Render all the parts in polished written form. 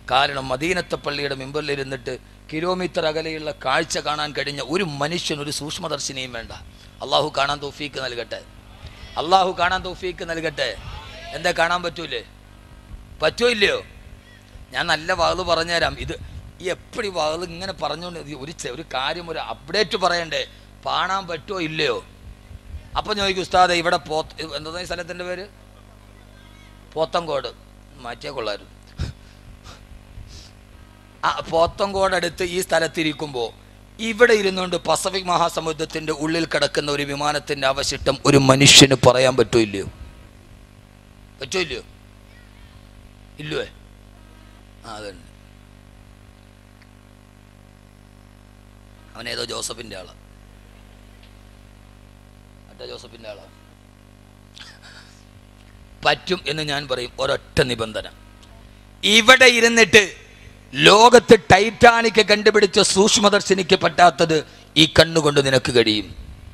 കാരണം മദീനത്തെ പള്ളിയുടെ മിമ്പറിലിരുന്നിട്ട് കിലോമീറ്റർ അകലെയുള്ള കാഴ്ച കാണാൻ കഴിഞ്ഞ ഒരു മനുഷ്യൻ, ഒരു സൂക്ഷ്മദർശിനിയും വേണ്ട. അള്ളാഹു കാണാൻ തൗഫീക്ക് നൽകട്ടെ, അള്ളാഹു കാണാൻ തൗഫീക്ക് നൽകട്ടെ. എന്താ കാണാൻ പറ്റൂലേ? പറ്റോ ഇല്ലയോ? ഞാൻ നല്ല വാള് പറഞ്ഞുതരാം. ഇത് ഈ എപ്പോഴും വാള് ഇങ്ങനെ പറഞ്ഞുകൊണ്ട് ഒരു കാര്യം, ഒരു അപ്ഡേറ്റ് പറയണ്ടേ, കാണാൻ പറ്റുമോ ഇല്ലയോ? അപ്പം ചോദിക്കും, ഉസ്താദെ ഇവിടെ എന്താ ഈ സ്ഥലത്തിൻ്റെ പേര്? പോത്തങ്കോട്. മാറ്റിയാൽ കൊള്ളായിരുന്നു. പോത്തങ്കോട് അടുത്ത് ഈ സ്ഥലത്തിരിക്കുമ്പോൾ ഇവിടെ ഇരുന്നുകൊണ്ട് പസഫിക് മഹാസമുദ്രത്തിൻ്റെ ഉള്ളിൽ കിടക്കുന്ന ഒരു വിമാനത്തിൻ്റെ അവശിഷ്ടം ഒരു മനുഷ്യന് പറയാൻ പറ്റോ ഇല്ലയോ? പറ്റോ ഇല്ലയോ? ഇല്ലേ? അതുണ്ട്. അവനേതോ ജോസഫിൻ്റെ ആളാ, മറ്റേ ജോസഫിൻ്റെ ആളാ. പറ്റും എന്ന് ഞാൻ പറയും, ഒരൊറ്റ നിബന്ധന. ഇവിടെ ഇരുന്നിട്ട് ലോകത്ത് ടൈറ്റാനിക് കണ്ടുപിടിച്ച സൂക്ഷ്മദർശിനിക്ക് പറ്റാത്തത് ഈ കണ്ണുകൊണ്ട് നിനക്ക് കഴിയും.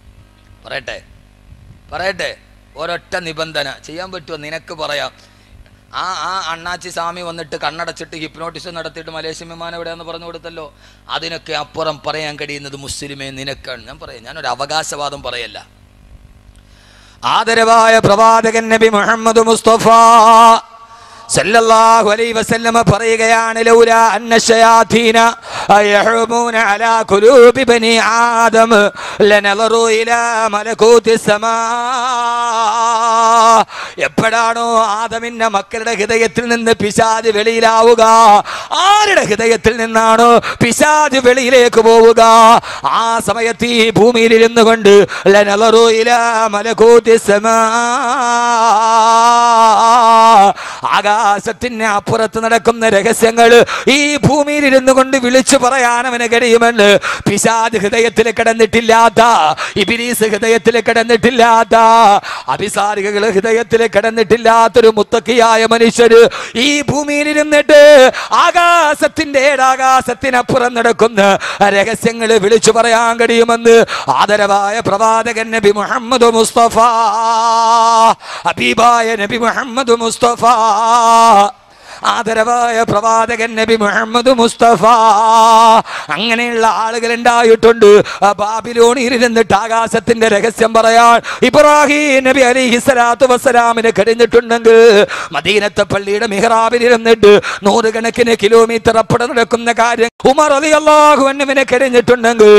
പറയട്ടെ ഒരൊറ്റ നിബന്ധന. ചെയ്യാൻ പറ്റുമോ? നിനക്ക് പറയാം. ആ അണ്ണാച്ചി സ്വാമി വന്നിട്ട് കണ്ണടച്ചിട്ട് ഹിപ്നോട്ടിസം നടത്തിയിട്ട് മലേഷ്യൻ വിമാനം എവിടെയാണെന്ന് പറഞ്ഞു കൊടുത്തല്ലോ. അതിനൊക്കെ അപ്പുറം പറയാൻ കഴിയുന്നത് മുസ്ലിമേ നിനക്കാണ്. ഞാൻ പറയാം, ഞാനൊരു അവകാശവാദം പറയല്ല. ആദരവായ പ്രവാചകൻ നബി മുഹമ്മദ് മുസ്തഫ സല്ലല്ലാഹു അലൈഹി വസല്ലമ പറയുകയാണ്, ലൗലാ അന്ന ശയാതീന യഹ്റൂമൂന അലാ ഖുലൂബി ബനി ആദം ലനളറു ഇലാ മലകൂതി സമാ. എപ്പോഴാണോ ആദമിന്റെ മക്കളുടെ ഹൃദയത്തിൽ നിന്ന് പിശാച് വെളിയിലാവുക, ആരുടെ ഹൃദയത്തിൽ നിന്നാണോ പിശാച് വെളിയിലേക്ക് പോവുക, ആ സമയത്ത് ഈ ഭൂമിയിൽ ഇരുന്നു കൊണ്ട് ലനളറു ഇലാ മലകൂതി സമാ, ആകാശത്തിന് അപ്പുറത്ത് നടക്കുന്ന രഹസ്യങ്ങൾ ഈ ഭൂമിയിൽ ഇരുന്നു കൊണ്ട് വിളിച്ചു പറയാൻ അവന് കഴിയുമെന്ന് പിശാച് ഹൃദയത്തിൽ കിടന്നിട്ടില്ലാത്ത, ഇബ്ലീസ് ഹൃദയത്തിൽ കിടന്നിട്ടില്ലാത്ത, അഭിസാരികൾ ഹൃദയത്തിൽ കിടന്നിട്ടില്ലാത്തൊരു മുത്തക്കിയായ മനുഷ്യര് ഈ ഭൂമിയിൽ ഇരുന്നിട്ട് ആകാശത്തിന്റെ ഏഴാകാശത്തിനപ്പുറം നടക്കുന്ന രഹസ്യങ്ങൾ വിളിച്ചു പറയാൻ കഴിയുമെന്ന് ആദരവായ പ്രവാചകൻ നബി മുഹമ്മദ് മുസ്തഫ, ഹബീബായ നബി മുഹമ്മദ് മുസ്തഫ, ആദരവായ പ്രവാചകൻ നബി മുഹമ്മദ് മുസ്തഫ. അങ്ങനെയുള്ള ആളുകൾ ഉണ്ടായിട്ടുണ്ട്. ബാബിലോണിൽ ഇരുന്നിട്ട് ആകാശത്തിന്റെ രഹസ്യം പറയാൻ ഇബ്രാഹിം നബി അലൈഹിസ്സലാത്തു വസ്സലാമിന് കഴിഞ്ഞിട്ടുണ്ടെങ്കിൽ മദീനത്തെ പള്ളിയുടെ മിഹ്റാബിൽ ഇരുന്നിട്ട് നൂറുകണക്കിന് കിലോമീറ്റർ അപ്പുറം നടക്കുന്ന കാര്യം ഉമർ റളിയല്ലാഹു അൻഹുവിന് കഴിഞ്ഞിട്ടുണ്ടെങ്കിൽ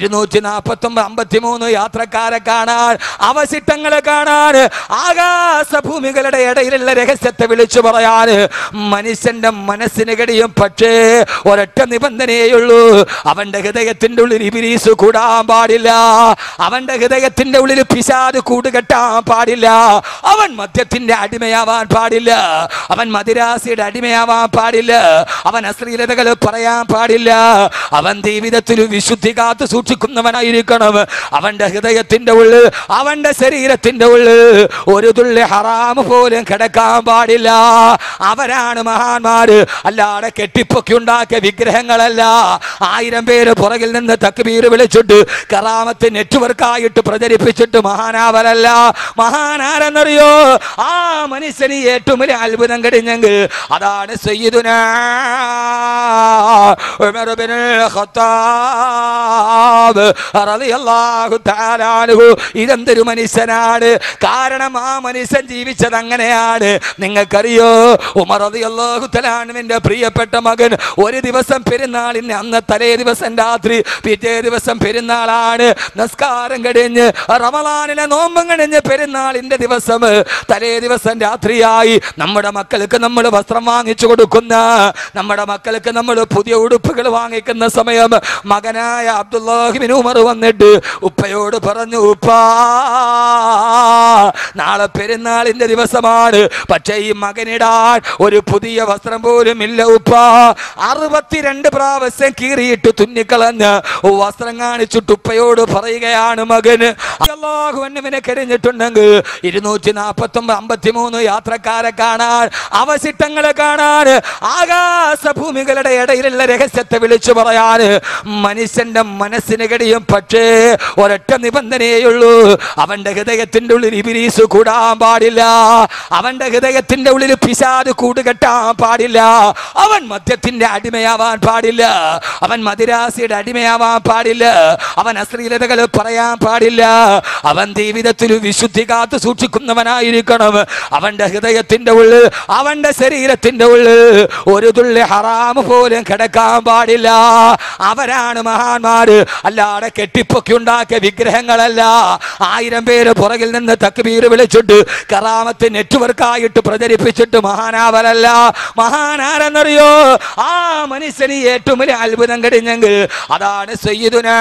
253 യാത്രക്കാരെ കാണാൻ, അവശിഷ്ടങ്ങളെ കാണാൻ, ആകാശഭൂമികളുടെ ഇടയിലുള്ള രഹസ്യത്തെ വിളിച്ചു പറയാൻ മനുഷ്യന്റെ മനസ്സിന് കഴിയും. പക്ഷേ ഒരൊറ്റ നിബന്ധനയുള്ളൂ, അവന്റെ ഹൃദയത്തിന്റെ ഉള്ളിൽ ഇബ്ലീസ് കൂടാൻ പാടില്ല, അവന്റെ ഹൃദയത്തിന്റെ ഉള്ളിൽ പിശാച് കൂടുകെട്ടാൻ പാടില്ല, അവൻ മദ്യത്തിന്റെ അടിമയാവാൻ പാടില്ല, അവൻ മദിരാസിയുടെ അടിമയാവാൻ പാടില്ല, അവൻ അശ്ലീലതകൾ പറയാൻ പാടില്ല, അവൻ ജീവിതത്തിൽ വിശുദ്ധി കാത്തു സൂക്ഷിക്കുന്നവനായിരിക്കണം. അവന്റെ ഹൃദയത്തിന്റെ ഉള്ളിൽ, അവന്റെ ശരീരത്തിന്റെ ഉള്ളിൽ ഒരു തുള്ളി ഹറാം പോലും കിടക്കാൻ പാടില്ല. അവരാണ് മഹാന്മാര്, അല്ലാതെ കെട്ടിപ്പൊക്കി ഉണ്ടാക്കിയ വിഗ്രഹങ്ങളല്ല. 1000 പേര് പുറകിൽ നിന്ന് തക്ബീർ വിളിച്ചിട്ട് കറാമത്ത് നെറ്റ്വർക്കായിട്ട് പ്രചരിപ്പിച്ചിട്ട് മഹാനാവരല്ല. മഹാനാരെന്നറിയോ? ആ മനുഷ്യന് ഏറ്റവും വലിയ അത്ഭുതം കഴിഞ്ഞെങ്കിൽ അതാണ് സയ്യിദുനാ ഉമർ ഇബ്നുൽ ഖത്താബ് റളിയല്ലാഹു തആല അൻഹു. ഇതെന്തൊരു മനുഷ്യനാണ്! കാരണം ആ മനുഷ്യൻ ജീവിച്ചത് അങ്ങനെയാണ്. നിങ്ങൾക്കറിയോ, ഉമർ റളിയല്ലാഹു തആല അൻഹുവിന്റെ പ്രിയപ്പെട്ട മകൻ ഒരു ദിവസം പെരുന്നാളിന് അന്ന് തലേ ദിവസം രാത്രി, പിറ്റേ ദിവസം പെരുന്നാളാണ്, നമസ്കാരം കഴിഞ്ഞ് റമളാനിലെ നോമ്പും കഴിഞ്ഞ് പെരുന്നാളിന്റെ ദിവസം തലേ ദിവസം രാത്രിയായി നമ്മുടെ മക്കൾക്ക് നമ്മൾ വസ്ത്രം വാങ്ങിച്ചു കൊടുക്കുന്ന, നമ്മുടെ മക്കൾക്ക് നമ്മൾ പുതിയ ഉടുപ്പുകൾ വാങ്ങിക്കുന്ന സമയം മകനായ അബ്ദുല്ലാഹി ഇബ്നു ഉമർ വന്നിട്ട് ഉപ്പയോട് പറഞ്ഞു, ഉപ്പാ നാളെ പെരുന്നാളിന്റെ ദിവസമാണ്, പക്ഷേ ഈ മകനിടാൻ ഒരു പുതിയ വസ്ത്രം പോലും ഇല്ല ഉപ്പാ. 62 പ്രാവശ്യം കീറിയിട്ട് തുന്നിക്കളഞ്ഞ് വസ്ത്രം കാണിച്ചിട്ട് ഉപ്പയോട് പറയുകയാണ് മകന്. അല്ലാഹു അൻഹുവിനെ കഴിഞ്ഞിട്ടുണ്ടെങ്കിൽ 253 യാത്രക്കാരെ കാണാൻ, അവശിഷ്ടങ്ങളെ കാണാൻ, ആകാശഭൂമികളുടെ ഇടയിലുള്ള രഹസ്യത്തെ വിളിച്ചു പറയാന് മനുഷ്യന്റെ മനസ്സിന് കഴിയും. പക്ഷേ ഒരൊറ്റ നിബന്ധനയുള്ളൂ, അവന്റെ ഹൃദയത്തിന്റെ ഉള്ളിൽ ഇബ്ലീസ് കൂടാൻ പാടില്ല, അവന്റെ ഹൃദയത്തിന്റെ ഉള്ളിൽ പിശാച് കൂടുകെട്ടാൻ പാടില്ല, അവൻ മദ്യത്തിന്റെ അടിമയാവാൻ പാടില്ല, അവൻ മദിരാസിയുടെ അടിമയാവാൻ പാടില്ല, അവൻ അശ്ലീലതകൾ പറയാൻ പാടില്ല, അവൻ ജീവിതത്തിൽ വിശുദ്ധി കാത്തു സൂക്ഷിക്കുന്നവനായിരിക്കണം. അവന്റെ ഹൃദയത്തിന്റെ ഉള്ളിൽ, അവന്റെ ശരീരത്തിന്റെ ഉള്ളിൽ ഒരു തുള്ളി ഹറാം പോലും കിടക്കാൻ പാടില്ല. അവരാണ് മഹാന്മാര്, അല്ലാതെ കെട്ടിപ്പൊക്കി ഉണ്ടാക്കിയ വിഗ്രഹങ്ങളല്ല. 1000 പേര് പുറകിൽ നിന്ന് തക്ബീർ വിളിച്ചിട്ട് കറാമത്ത് നെറ്റ്വർക്കായിട്ട് പ്രചരിപ്പിച്ചിട്ട് മഹാനാവരല്ല. മഹാനാരെന്നറിയോ? ആ മനുഷ്യന് ഏറ്റവും വലിയ അത്ഭുതം കഴിഞ്ഞെങ്കിൽ അതാണ് സയ്യിദുനാ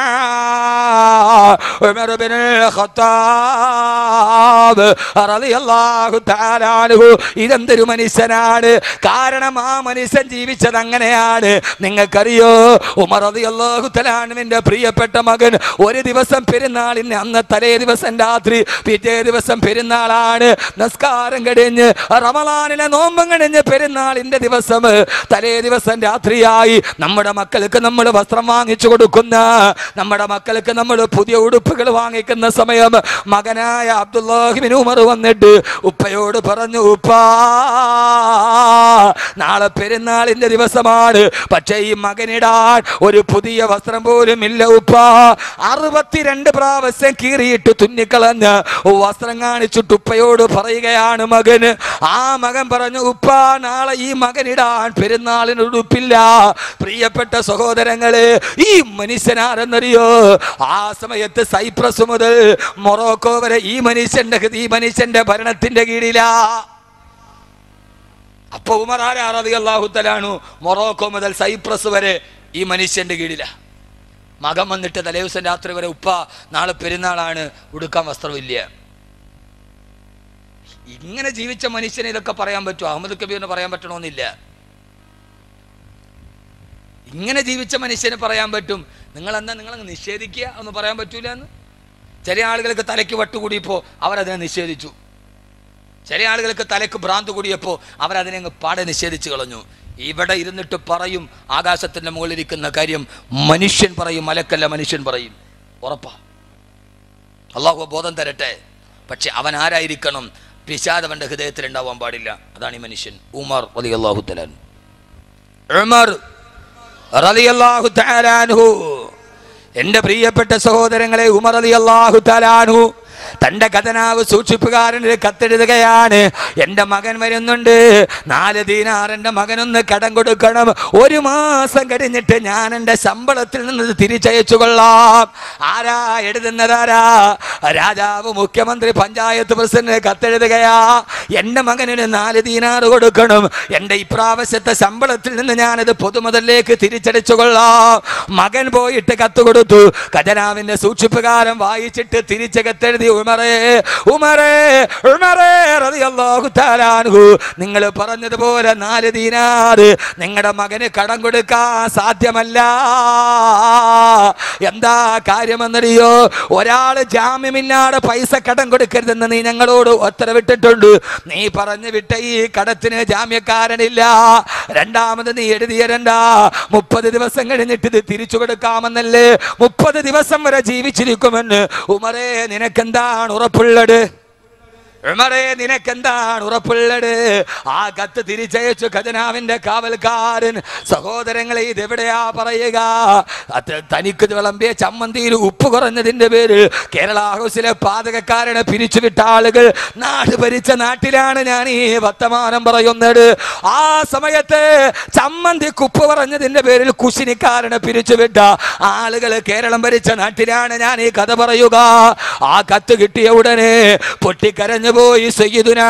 ഉമർ ഇബ്നുൽ ഖത്താബ് റളിയല്ലാഹു തആല അൻഹു. ഇതെന്തൊരു മനുഷ്യനാണ്! കാരണം ആ മനുഷ്യൻ ജീവിച്ചത് അങ്ങനെയാണ്. നിങ്ങൾക്കറിയോ, ഉമർ റളിയല്ലാഹു തആല അൻഹുവിന്റെ പ്രിയപ്പെട്ട മകൻ ഒരു ദിവസം പെരുന്നാളിന് അന്ന് തലേ ദിവസം രാത്രി, പിറ്റേ ദിവസം പെരുന്നാളാണ്, നിസ്കാരം കഴിഞ്ഞ് റമളാനിലെ നോമ്പും കഴിഞ്ഞ് പെരുന്നാളിന്റെ ദിവസം തലേ ദിവസം രാത്രിയായി നമ്മുടെ മക്കൾക്ക് നമ്മൾ വസ്ത്രം വാങ്ങിച്ചു കൊടുക്കുന്ന, നമ്മുടെ മക്കൾക്ക് നമ്മൾ പുതിയ ഉടുപ്പുകൾ വാങ്ങിക്കുന്ന സമയം മകനായ അബ്ദുല്ലാഹി ഇബ്നു ഉമർ വന്നിട്ട് ഉപ്പയോട് പറഞ്ഞു, ഉപ്പാ നാളെ പെരുന്നാളിന്റെ ദിവസമാണ്, പക്ഷേ ഈ മകനിടാൻ ഒരു പുതിയ വസ്ത്രം പോലും ഇല്ല ഉപ്പാ. 62 പ്രാവശ്യം കീറിയിട്ട് തുന്നിക്കളഞ്ഞ് വസ്ത്രം കാണിച്ചിട്ട് ഉപ്പയോട് പറയുകയാണ് മകന്. ആ മകൻ പറഞ്ഞു, ഉപ്പാ നാളെ ഈ മകനിടാൻ പെരുന്നാളിന് ഉടുപ്പില്ല. പ്രിയപ്പെട്ട സഹോദരങ്ങളെ, ഈ മനുഷ്യനാരെന്നറിയോ? ആ സമയത്ത് സൈപ്രസ് മുതൽ മൊറോക്കോ വരെ ഈ മനുഷ്യന്റെ ഭരണത്തിന്റെ കീഴിലാ. അപ്പൊ ഉമർ റളിയല്ലാഹു തആല അൻഹു മൊറോക്കോ മുതൽ സൈപ്രസ് വരെ ഈ മനുഷ്യന്റെ കീഴിലാ. മകൻ വന്നിട്ട് തലേ ദിവസം രാത്രി വരെ, ഉപ്പ നാളെ പെരുന്നാളാണ്, ഉടുക്കാൻ വസ്ത്രമില്ല. ഇങ്ങനെ ജീവിച്ച മനുഷ്യനെ ഇതൊക്കെ പറയാൻ പറ്റുമോ? അഹമ്മദ് കബീറിന് പറയാൻ പറ്റണമെന്നില്ല. ഇങ്ങനെ ജീവിച്ച മനുഷ്യന് പറയാൻ പറ്റും. നിങ്ങളെന്താ നിങ്ങളങ്ങ് നിഷേധിക്കുക എന്ന് പറയാൻ പറ്റൂല എന്ന്. ചില ആളുകൾക്ക് തലയ്ക്ക് വട്ടുകൂടിയപ്പോൾ അവരതിനെ നിഷേധിച്ചു. ചില ആളുകൾക്ക് തലയ്ക്ക് ഭ്രാന്ത് കൂടിയപ്പോൾ അവരതിനെ അങ്ങ് പാടെ നിഷേധിച്ചു കളഞ്ഞു. ഇവിടെ ഇരുന്നിട്ട് പറയും ആകാശത്തിന്റെ മുകളിലിരിക്കുന്ന കാര്യം മനുഷ്യൻ പറയും, മലക്കല്ല മനുഷ്യൻ പറയും. ഉറപ്പാ. അള്ളാഹു ബോധം തരട്ടെ. പക്ഷെ അവൻ ആരായിരിക്കണം? പിശാച് അവന്റെ ഹൃദയത്തിൽ ഉണ്ടാവാൻ പാടില്ല. അതാണ് ഈ മനുഷ്യൻ. ഉമർ റളിയല്ലാഹു തആല അൻഹു. ഉമർ റളിയല്ലാഹു തആല അൻഹു. എന്റെ പ്രിയപ്പെട്ട സഹോദരങ്ങളെ, ഉമർ റളിയല്ലാഹു തആല അൻഹു തന്റെ ഖജനാവ് സൂക്ഷിപ്പുകാരന് കത്തെഴുതുകയാണ്. എൻ്റെ മകൻ വരുന്നുണ്ട്, 4 ദീനാർ എൻ്റെ മകനൊന്ന് കടം കൊടുക്കണം. 1 മാസം കഴിഞ്ഞിട്ട് ഞാൻ എൻ്റെ ശമ്പളത്തിൽ നിന്ന് തിരിച്ചയച്ചു കൊള്ളാം. ആരാ എഴുതുന്നതാരാ? രാജാവ്, മുഖ്യമന്ത്രി, പഞ്ചായത്ത് പ്രസിഡന്റ് കത്തെഴുതുകയാ. എൻ്റെ മകനിന് 4 ദീനാർ കൊടുക്കണം. എൻ്റെ ഇപ്രാവശ്യത്തെ ശമ്പളത്തിൽ നിന്ന് ഞാനത് പൊതുമുതലിലേക്ക് തിരിച്ചടിച്ചു കൊള്ളാം. മകൻ പോയിട്ട് കത്ത് കൊടുത്തു. ഖജനാവിന്റെ സൂക്ഷിപ്പുകാരൻ വായിച്ചിട്ട് തിരിച്ച് കത്തെഴുതി, ഉമറേ ഉമറേ ഉമറേ റളിയല്ലാഹു തആല അൻഹു, നിങ്ങൾ പറഞ്ഞതുപോലെ 4 ദീനാർ നിങ്ങളുടെ മകന് കടം കൊടുക്കാൻ സാധ്യമല്ല. എന്താ കാര്യമെന്നറിയോ? ഒരാൾ ജാമ്യമില്ലാതെ പൈസ കടം കൊടുക്കരുതെന്ന് നീ ഞങ്ങളോട് ഉത്തരവിട്ടിട്ടുണ്ട്. നീ പറഞ്ഞു വിട്ട ഈ കടത്തിന് ജാമ്യക്കാരനില്ല. രണ്ടാമത് നീ എഴുതിയരണ്ടാ, 30 ദിവസം കഴിഞ്ഞിട്ട് ഇത് തിരിച്ചു കൊടുക്കാമെന്നല്ലേ. 30 ദിവസം വരെ ജീവിച്ചിരിക്കുമെന്ന്. ഉമറേ നിനക്കെന്താണ് ഉറപ്പുള്ളത്? ഉമറേ നിനക്കെന്താണ് ഉറപ്പുള്ളത്? ആ കത്ത് തിരിച്ചയച്ചു ഖജനാവിന്റെ കാവൽക്കാരൻ. സഹോദരങ്ങളെ, ഇതെവിടെയാ പറയുക? തനിക്ക് വിളമ്പിയ ചമ്മന്തിയിൽ ഉപ്പ് കുറഞ്ഞതിന്റെ പേരിൽ കേരള ഹൗസിലെ പാചകക്കാരനെ പിരിച്ചുവിട്ട ആളുകൾ നാട് ഭരിച്ച നാട്ടിലാണ് ഞാൻ ഈ വർത്തമാനം പറയുന്നത്. ആ സമയത്ത് ചമ്മന്തിക്ക് ഉപ്പ് കുറഞ്ഞതിന്റെ പേരിൽ കുശിനിക്കാരനെ പിരിച്ചുവിട്ട ആളുകൾ കേരളം ഭരിച്ച നാട്ടിലാണ് ഞാൻ ഈ കഥ പറയുക. ആ കത്ത് കിട്ടിയ ഉടനെ പൊട്ടിക്കരഞ്ഞു പോയി സയ്യിദുനാ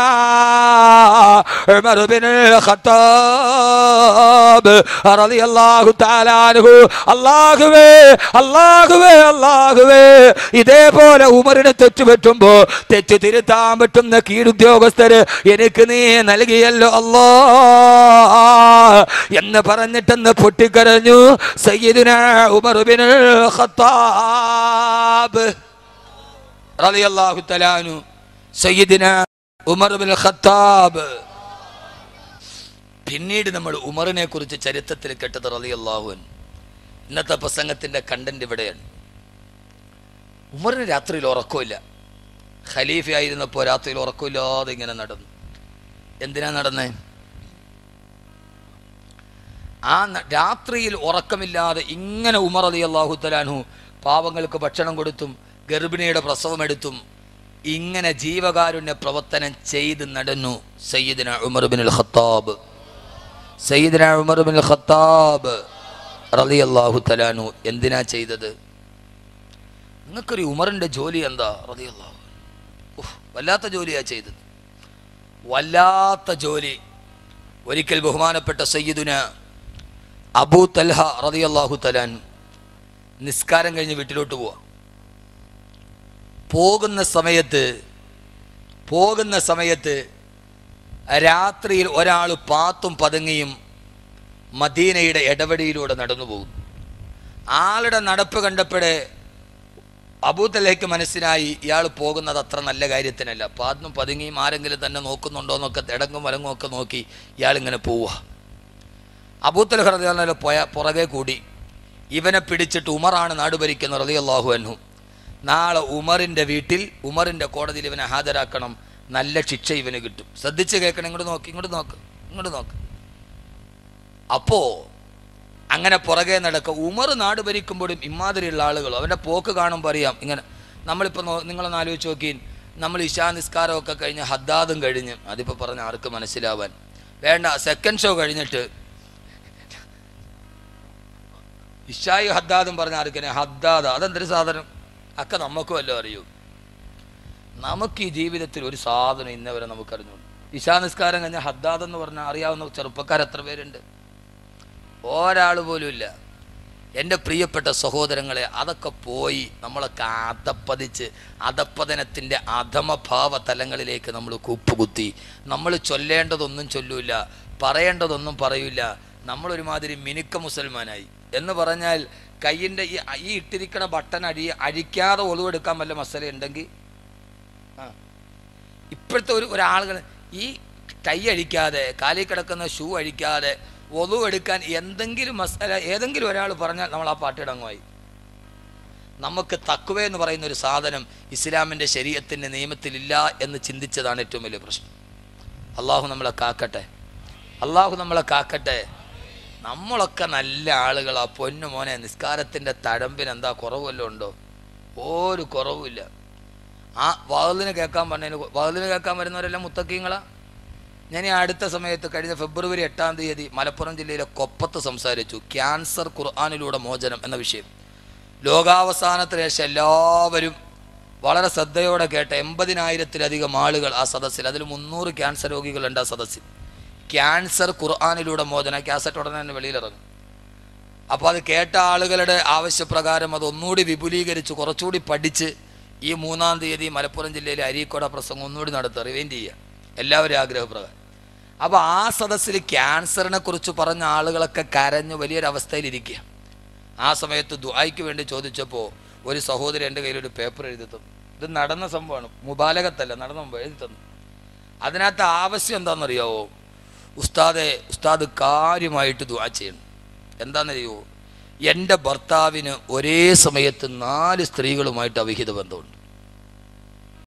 ഉമർ ഇബ്നുൽ ഖത്താബ് റളിയല്ലാഹു തആല അൻഹു. അല്ലാഹുവേ അല്ലാഹുവേ അല്ലാഹുവേ, ഇതേപോലെ ഉമറിന് തെറ്റ് പറ്റുമ്പോ തെറ്റ് തിരുത്താൻ പറ്റുന്ന കീഴുദ്യോഗസ്ഥര് എനിക്ക് നീ നൽകിയല്ലോ അല്ലാ എന്ന് പറഞ്ഞിട്ടെന്ന് പൊട്ടിക്കരഞ്ഞു സയ്യിദുനാ ഉമർ ഇബ്നുൽ ഖത്താബ് റളിയല്ലാഹു തആല അൻഹു. സയ്യിദുനാ ഉമർ ഇബ്നുൽ ഖത്താബ് പിന്നീട് നമ്മൾ ഉമറിനെ കുറിച്ച് ചരിത്രത്തിൽ കേട്ടത് റളിയല്ലാഹു അൻഹു. ഇന്നത്തെ പ്രസംഗത്തിൻ്റെ കണ്ടന്റ് ഇവിടെയാണ്. ഉമറിന് രാത്രിയിൽ ഉറക്കമില്ല. ഖലീഫയായിരുന്നപ്പോൾ രാത്രിയിൽ ഉറക്കമില്ലാതെ ഇങ്ങനെ നടന്നു. എന്തിനാ നടന്നേ? ആ രാത്രിയിൽ ഉറക്കമില്ലാതെ ഇങ്ങനെ ഉമർ റളിയല്ലാഹു തആല അൻഹു പാവങ്ങൾക്ക് ഭക്ഷണം കൊടുത്തും ഗർഭിണിയുടെ പ്രസവമെടുത്തും ഇങ്ങനെ ജീവകാരുണ്യ പ്രവർത്തനം ചെയ്ത് നടന്നു. സയ്യിദുനാ ഉമർ ഇബ്നുൽ ഖത്താബ് റളിയല്ലാഹു തആല അൻഹു എന്തിനാ ചെയ്തത്? നിങ്ങൾക്കൊരു ഉമറിൻ്റെ ജോലി എന്താ? റളിയല്ലാഹു വല്ലാത്ത ജോലിയാ ചെയ്തത്, വല്ലാത്ത ജോലി. ഒരിക്കൽ ബഹുമാനപ്പെട്ട സയ്യിദുനാ അബൂ തൽഹ റളിയല്ലാഹു തആല അൻഹു നിസ്കാരം കഴിഞ്ഞ് വീട്ടിലോട്ട് പോകുന്ന സമയത്ത് രാത്രിയിൽ ഒരാൾ പാത്തും പതുങ്ങിയും മദീനയുടെ ഇടവഴിയിലൂടെ നടന്നു പോകും. ആളുടെ നടപ്പ് കണ്ടപ്പോഴേ അബൂ തൽഹയ്ക്ക് മനസ്സിലായി ഇയാൾ പോകുന്നത് അത്ര നല്ല കാര്യത്തിനല്ല. പാത്തും പതുങ്ങിയും ആരെങ്കിലും തന്നെ നോക്കുന്നുണ്ടോ എന്നൊക്കെ ഇടങ്ങും വലങ്ങും ഒക്കെ നോക്കി ഇയാളിങ്ങനെ പോവുക. അബൂ തൽഹ റളിയല്ലാഹു അൻഹു പുറകെ കൂടി ഇവനെ പിടിച്ചിട്ട് ഉമറാണ് നാട് ഭരിക്കുന്നത് റളിയല്ലാഹു അൻഹു. നാളെ ഉമറിൻ്റെ വീട്ടിൽ ഉമറിൻ്റെ കോടതിയിൽ ഇവനെ ഹാജരാക്കണം, നല്ല ശിക്ഷ ഇവന് കിട്ടും. ശ്രദ്ധിച്ച് കേൾക്കണം. ഇങ്ങോട്ട് നോക്ക്. അപ്പോൾ അങ്ങനെ പുറകെ നടക്കുക. ഉമർ നാട് ഭരിക്കുമ്പോഴും ഇമാതിരിയുള്ള ആളുകൾ അവൻ്റെ പോക്ക് കാണുമ്പോൾ അറിയാം. ഇങ്ങനെ നമ്മളിപ്പോൾ നിങ്ങളൊന്ന് ആലോചിച്ച് നോക്കി, നമ്മൾ ഇശാ നിസ്കാരമൊക്കെ കഴിഞ്ഞ് ഹദ്ദാദും കഴിഞ്ഞ്, അതിപ്പോൾ പറഞ്ഞ ആർക്ക് മനസ്സിലാവാൻ വേണ്ട, സെക്കൻഡ് ഷോ കഴിഞ്ഞിട്ട് ഇശായി ഹദ്ദാദും പറഞ്ഞ ആർക്കനെ ഹദ്ദാദ് അതെന്തൊരു സാധനം ഒക്കെ നമുക്കും വല്ലതും അറിയൂ. നമുക്ക് ഈ ജീവിതത്തിൽ ഒരു സാധനം ഇന്നവരെ നമുക്കറിഞ്ഞു. ഇശാ നിസ്കാരം കഴിഞ്ഞാൽ ഹദ്ദാദ് എന്ന് പറഞ്ഞാൽ അറിയാവുന്ന ചെറുപ്പക്കാർ എത്ര പേരുണ്ട്? ഒരാൾ പോലും ഇല്ല. എൻ്റെ പ്രിയപ്പെട്ട സഹോദരങ്ങളെ, അതൊക്കെ പോയി നമ്മളൊക്കെ അധപ്പതനത്തിൻ്റെ അധമഭാവ തലങ്ങളിലേക്ക് നമ്മൾ കൂപ്പുകുത്തി. നമ്മൾ ചൊല്ലേണ്ടതൊന്നും ചൊല്ലൂല, പറയേണ്ടതൊന്നും പറയൂല. നമ്മളൊരുമാതിരി മിനുക്ക മുസൽമാനായി എന്ന് പറഞ്ഞാൽ കയ്യിൻ്റെ ഈ ഇട്ടിരിക്കണ ബട്ടൺ അഴിക്കാതെ ഒളിവെടുക്കാൻ വല്ല മസല ഉണ്ടെങ്കിൽ ഇപ്പോഴത്തെ ഒരാളുകൾ ഈ കൈ അഴിക്കാതെ കാലിൽ കിടക്കുന്ന ഷൂ അഴിക്കാതെ ഒളിവെടുക്കാൻ എന്തെങ്കിലും മസല ഏതെങ്കിലും ഒരാൾ പറഞ്ഞാൽ നമ്മൾ ആ പാട്ടിടങ്ങുമായി. നമുക്ക് തഖ്വ എന്ന് പറയുന്ന ഒരു സാധനം ഇസ്ലാമിൻ്റെ ശരീഅത്തിൻ്റെ നിയമത്തിലില്ല എന്ന് ചിന്തിച്ചതാണ് ഏറ്റവും വലിയ പ്രശ്നം. അള്ളാഹു നമ്മളെ കാക്കട്ടെ. നമ്മളൊക്കെ നല്ല ആളുകളാ. പൊന്നു മോനെ, നിസ്കാരത്തിൻ്റെ തഴമ്പിന് എന്താ കുറവല്ലോ ഉണ്ടോ? ഒരു കുറവുമില്ല. ആ വഅ്ലിന് കേൾക്കാൻ വരുന്നവരെല്ലാം മുത്തക്കീങ്ങളാ. ഞാൻ ഈ അടുത്ത സമയത്ത് കഴിഞ്ഞ ഫെബ്രുവരി 8-ാം തീയതി മലപ്പുറം ജില്ലയിലെ കൊപ്പത്ത് സംസാരിച്ചു. ക്യാൻസർ ഖുർആനിലൂടെ മോചനം എന്ന വിഷയം. ലോകാവസാനത്തിന് ശേഷം എല്ലാവരും വളരെ ശ്രദ്ധയോടെ കേട്ട 80,000-ത്തിലധികം ആളുകൾ ആ സദസ്സിൽ. അതിൽ 300 ക്യാൻസർ രോഗികളുണ്ട് ആ സദസ്സിൽ. ക്യാൻസർ ഖുർആനിലൂടെ മോചനം. കാസറ്റ് ഉടനെ തന്നെ വെളിയിലിറങ്ങും. അപ്പോൾ അത് കേട്ട ആളുകളുടെ ആവശ്യപ്രകാരം അത് ഒന്നുകൂടി വിപുലീകരിച്ച് കുറച്ചുകൂടി പഠിച്ച് ഈ 3-ാം തീയതി മലപ്പുറം ജില്ലയിലെ അരീക്കോട പ്രസംഗം ഒന്നുകൂടി റിവൈൻഡ് ചെയ്യുക, എല്ലാവരും ആഗ്രഹപ്രകാരം. അപ്പോൾ ആ സദസ്സിൽ ക്യാൻസറിനെ കുറിച്ച് പറഞ്ഞ ആളുകളൊക്കെ കരഞ്ഞ് വലിയൊരവസ്ഥയിലിരിക്കുക. ആ സമയത്ത് ദുആയ്ക്ക് വേണ്ടി ചോദിച്ചപ്പോൾ ഒരു സഹോദരി എൻ്റെ കയ്യിലൊരു പേപ്പർ എഴുതി തന്നു. ഇത് നടന്ന സംഭവമാണ്, മുബാലകത്തല്ല, നടന്ന മുമ്പ് എഴുതി തന്നു. അതിനകത്ത് ആവശ്യം എന്താണെന്നറിയാവോ? ഉസ്താദ് കാര്യമായിട്ട് ദുആ ചെയ്യണം. എന്താണെന്നറിയോ? എൻ്റെ ഭർത്താവിന് ഒരേ സമയത്ത് 4 സ്ത്രീകളുമായിട്ട് അവിഹിത ബന്ധമുണ്ട്.